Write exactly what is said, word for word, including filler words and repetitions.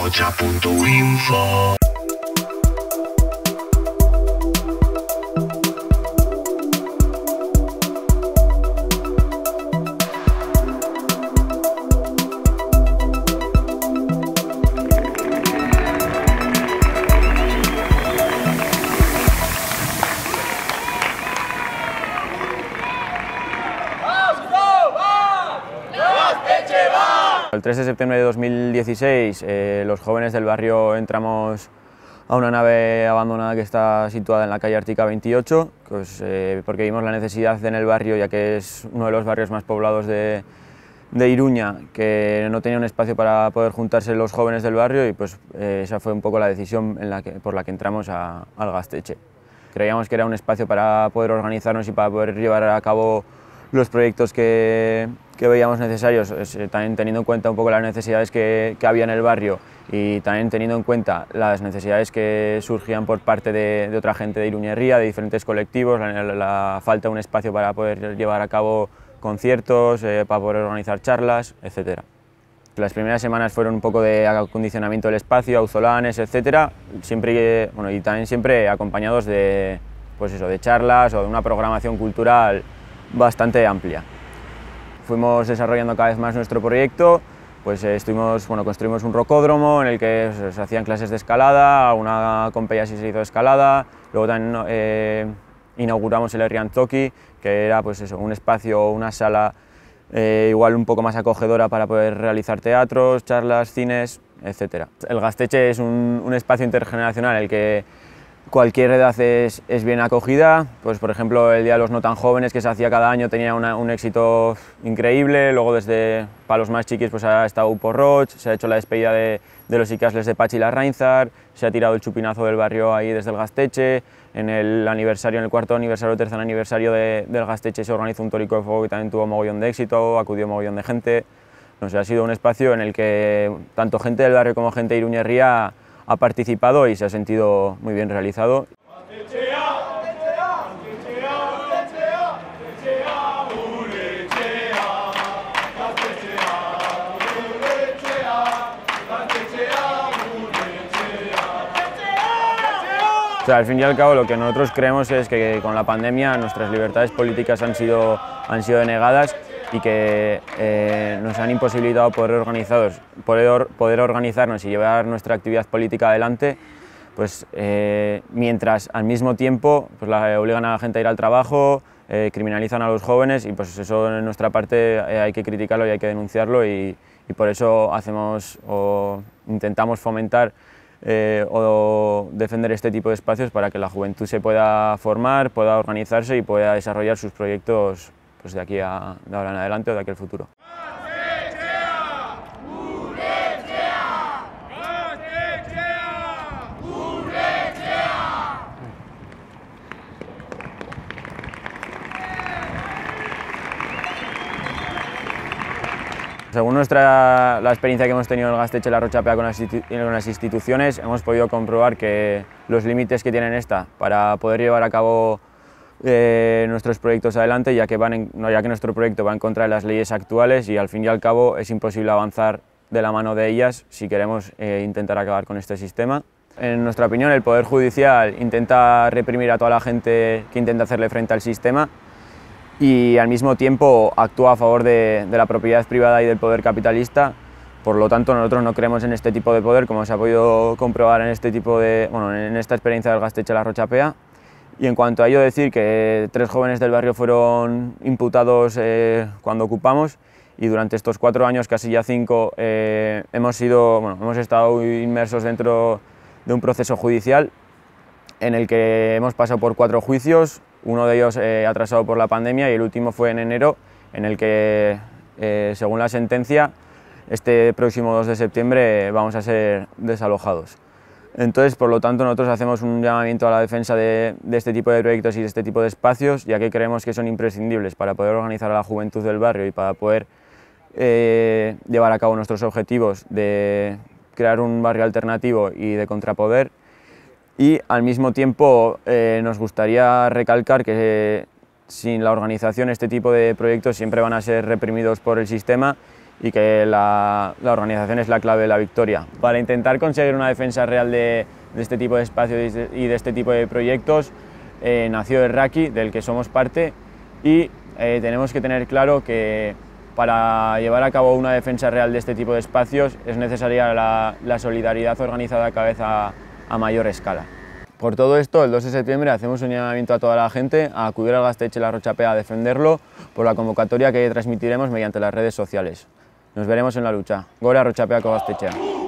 rocha punto info. El tres de septiembre de dos mil dieciséis, eh, los jóvenes del barrio entramos a una nave abandonada que está situada en la calle Ártica veintiocho, pues, eh, porque vimos la necesidad en el barrio, ya que es uno de los barrios más poblados de, de Iruña, que no tenía un espacio para poder juntarse los jóvenes del barrio, y pues eh, esa fue un poco la decisión en la que, por la que entramos a, al Gaztetxe. Creíamos que era un espacio para poder organizarnos y para poder llevar a cabo los proyectos que, que veíamos necesarios, también teniendo en cuenta un poco las necesidades que, que había en el barrio y también teniendo en cuenta las necesidades que surgían por parte de, de otra gente de Iruña Herria, de diferentes colectivos, la, la falta de un espacio para poder llevar a cabo conciertos, eh, para poder organizar charlas, etcétera. Las primeras semanas fueron un poco de acondicionamiento del espacio, auzolanes, etcétera, siempre, bueno, y también siempre acompañados de, pues eso, de charlas o de una programación cultural bastante amplia. Fuimos desarrollando cada vez más nuestro proyecto, pues eh, estuvimos, bueno, construimos un rocódromo en el que se, se hacían clases de escalada, una compella sí se hizo de escalada, luego también eh, inauguramos el Herrian Toki, que era pues eso, un espacio, una sala eh, igual un poco más acogedora para poder realizar teatros, charlas, cines, etcétera. El Gaztetxe es un, un espacio intergeneracional en el que cualquier edad es, es bien acogida, pues por ejemplo el Día de los No Tan Jóvenes que se hacía cada año tenía una, un éxito increíble, luego desde para los más chiquis pues ha estado Upo Roig, se ha hecho la despedida de, de los Ikasles de Patxi Larrainzar, se ha tirado el chupinazo del barrio ahí desde el Gaztetxe, en el aniversario, en el cuarto aniversario, tercer aniversario de, del Gaztetxe se organizó un tórico de fuego que también tuvo mogollón de éxito, acudió mogollón de gente, no sé, ha sido un espacio en el que tanto gente del barrio como gente de Iruña Herria ha participado y se ha sentido muy bien realizado. O sea, al fin y al cabo lo que nosotros creemos es que con la pandemia nuestras libertades políticas han sido, han sido denegadas y que eh, nos han imposibilitado poder, organizados, poder, poder organizarnos y llevar nuestra actividad política adelante, pues, eh, mientras al mismo tiempo pues, la, obligan a la gente a ir al trabajo, eh, criminalizan a los jóvenes y pues eso en nuestra parte eh, hay que criticarlo y hay que denunciarlo y, y por eso hacemos o intentamos fomentar eh, o defender este tipo de espacios para que la juventud se pueda formar, pueda organizarse y pueda desarrollar sus proyectos pues de aquí a, de ahora en adelante o de aquí al futuro. Según nuestra, la experiencia que hemos tenido en el Gaztetxe La Rochapea con las, con las instituciones, hemos podido comprobar que los límites que tienen esta para poder llevar a cabo eh, nuestros proyectos adelante, ya que, van en, no, ya que nuestro proyecto va en contra de las leyes actuales y al fin y al cabo es imposible avanzar de la mano de ellas si queremos eh, intentar acabar con este sistema. En nuestra opinión, el Poder Judicial intenta reprimir a toda la gente que intenta hacerle frente al sistema y al mismo tiempo actúa a favor de, de la propiedad privada y del poder capitalista. Por lo tanto, nosotros no creemos en este tipo de poder, como se ha podido comprobar en, este tipo de, bueno, en esta experiencia del Gaztetxe La Rochapea. Y en cuanto a ello, decir que tres jóvenes del barrio fueron imputados eh, cuando ocupamos y durante estos cuatro años, casi ya cinco, eh, hemos, sido, bueno, hemos estado inmersos dentro de un proceso judicial en el que hemos pasado por cuatro juicios, uno de ellos eh, atrasado por la pandemia y el último fue en enero, en el que, eh, según la sentencia, este próximo dos de septiembre vamos a ser desalojados. Entonces, por lo tanto, nosotros hacemos un llamamiento a la defensa de, de este tipo de proyectos y de este tipo de espacios, ya que creemos que son imprescindibles para poder organizar a la juventud del barrio y para poder eh, llevar a cabo nuestros objetivos de crear un barrio alternativo y de contrapoder. Y al mismo tiempo eh, nos gustaría recalcar que eh, sin la organización este tipo de proyectos siempre van a ser reprimidos por el sistema y que la, la organización es la clave de la victoria. Para intentar conseguir una defensa real de, de este tipo de espacios y de este tipo de proyectos, eh, nació el Raki, del que somos parte, y eh, tenemos que tener claro que para llevar a cabo una defensa real de este tipo de espacios es necesaria la, la solidaridad organizada cada vez a, a mayor escala. Por todo esto, el dos de septiembre hacemos un llamamiento a toda la gente a acudir al Gaztetxe La Rotxapea a defenderlo por la convocatoria que transmitiremos mediante las redes sociales. Nos veremos en la lucha. Gora Rotxapeako Gaztetxea.